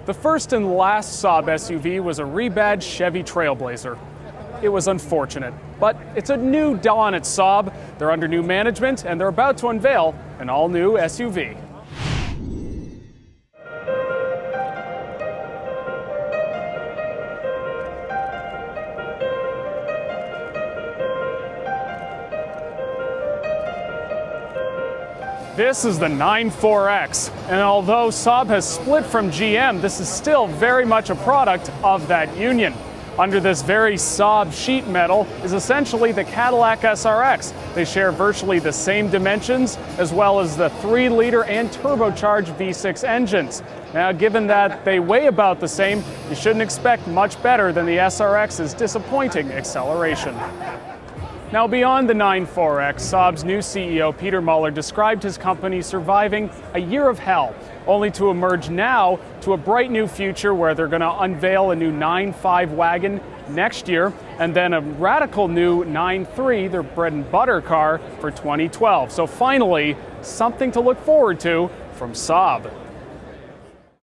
The first and last Saab SUV was a rebadged Chevy Trailblazer. It was unfortunate, but it's a new dawn at Saab. They're under new management and they're about to unveil an all-new SUV. This is the 94X, and although Saab has split from GM, this is still very much a product of that union. Under this very Saab sheet metal is essentially the Cadillac SRX. They share virtually the same dimensions, as well as the 3-liter and turbocharged V6 engines. Now, given that they weigh about the same, you shouldn't expect much better than the SRX's disappointing acceleration. Now, beyond the 94X, Saab's new CEO, Peter Muller, described his company surviving a year of hell, only to emerge now to a bright new future where they're going to unveil a new 9.5 wagon next year, and then a radical new 9.3, their bread and butter car, for 2012. So finally, something to look forward to from Saab.